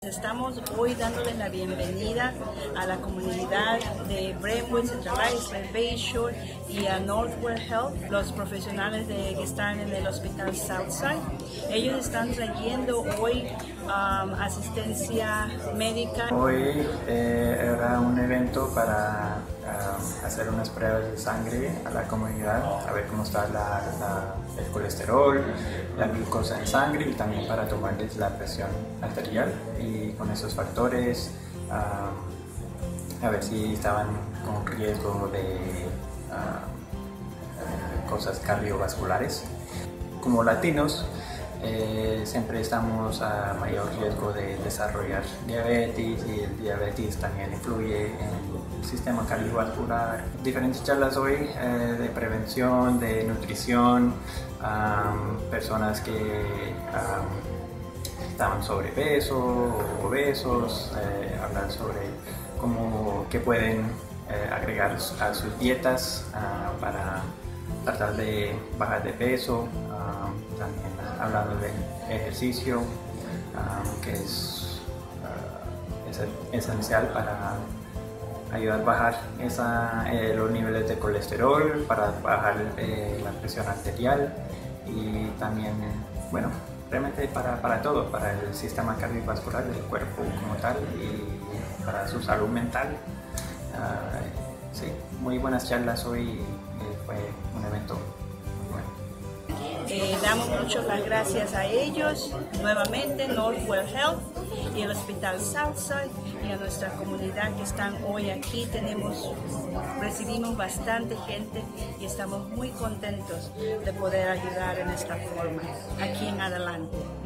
Estamos hoy dándoles la bienvenida a la comunidad de Brentwood, Central Islip, Bayshore y a Northwell Health, los profesionales que están en el Hospital Southside. Ellos están trayendo hoy asistencia médica. Hoy era un evento para hacer unas pruebas de sangre a la comunidad, a ver cómo está el colesterol, la glucosa en sangre y también para tomarles la presión arterial y con esos factores a ver si estaban con riesgo de cosas cardiovasculares. Como latinos siempre estamos a mayor riesgo de desarrollar diabetes y el diabetes también influye en el sistema cardiovascular. Diferentes charlas hoy de prevención, de nutrición, personas que estaban sobrepeso o obesos, hablan sobre qué pueden agregar a sus dietas para tratar de bajar de peso, también hablando de ejercicio, que es esencial para ayudar a bajar los niveles de colesterol, para bajar la presión arterial y también, bueno, realmente para todo, para el sistema cardiovascular del cuerpo como tal y para su salud mental. Sí, muy buenas charlas hoy, fue un evento muy bueno. Damos muchas las gracias a ellos, nuevamente Northwell Health y el Hospital Southside y a nuestra comunidad que están hoy aquí. Recibimos bastante gente y estamos muy contentos de poder ayudar en esta forma aquí en adelante.